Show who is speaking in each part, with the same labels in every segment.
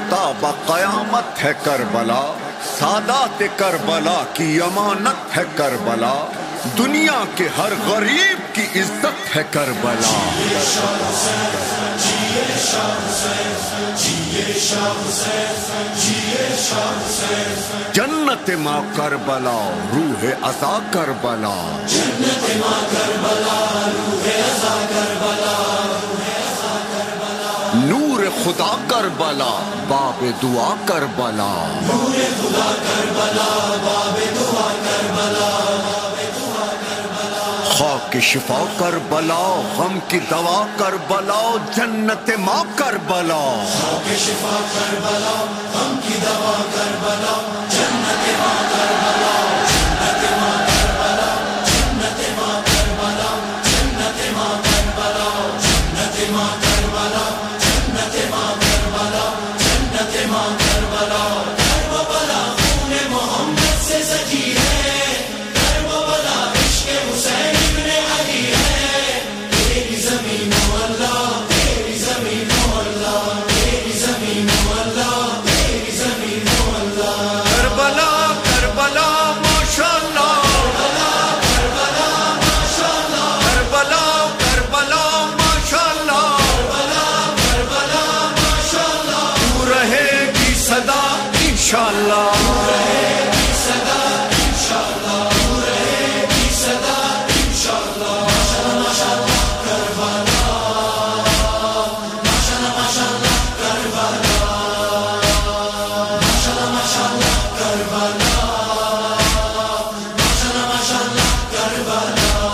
Speaker 1: تا با قیامت ہے کربلا، سادات کربلا کی امانت ہے کربلا، دنیا کے ہر غریب کی عزت ہے کربلا۔ جنت ماں کربلا روح عزا کربلا،
Speaker 2: جنت ماں کربلا روح عزا کربلا،
Speaker 1: نور خدا کربلا باب دعا کربلا،
Speaker 2: نور خدا کربلا باب دعا کربلا،
Speaker 1: خاک شفا کربلا غم کی دوا کربلا، جنت ماں کربلا،
Speaker 2: خاک شفا کربلا غم کی دوا کربلا، جنت ماں کربلا، جنت ماں کربلا، جنت ماں کربلا، جنت ماں کربلا، جنت ماں کربلا، جنت ماں کربلا، جنت ماں کربلا، کربلا خون محمد سے سجی ہے، کربلا عشق حسین ابن علی ہے، تیری زمین و اللہ، تیری زمین و اللہ، تیری زمین و اللہ، تیری زمین و اللہ،
Speaker 1: کربلا کربلا ماشاءاللہ،
Speaker 2: کربلا ماشاءاللہ،
Speaker 1: کربلا کربلا ماشاءاللہ،
Speaker 2: کربلا ماشاءاللہ،
Speaker 1: تو رہے گی صدا انشاءاللہ،
Speaker 2: رہے گی صدا انشاءاللہ، رہے گی صدا انشاءاللہ، ماشاءاللہ ماشاءاللہ کربلا، ماشاءاللہ ماشاءاللہ کربلا، ماشاءاللہ ماشاءاللہ کربلا، ماشاءاللہ ماشاءاللہ کربلا،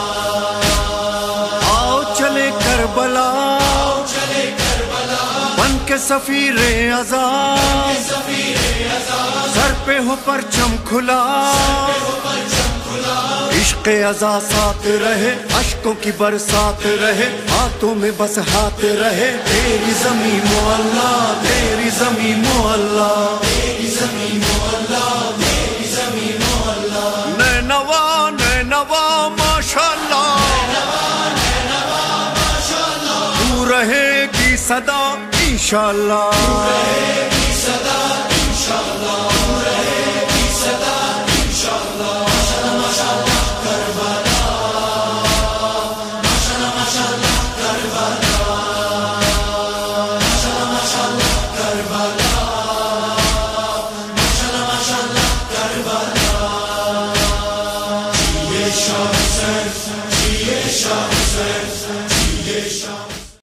Speaker 1: آؤ چلے کربلا
Speaker 2: چلے کربلا
Speaker 1: بن کے سفیر عزا،
Speaker 2: سفیر عزا،
Speaker 1: سر پہ ہو پرچم کھلا،
Speaker 2: پرچم کھلا،
Speaker 1: عشق عزا ساتھ رہے، اشکوں کی برسات رہے، ہاتھوں میں بس ہاتھ رہے، تیری زمین و اللہ، تیری زمین و اللہ،
Speaker 2: تیری زمین و اللہ، تیری زمین و اللہ،
Speaker 1: نینوا نینوا ماشاءاللہ، تو رہے گی صدا انشاءاللہ،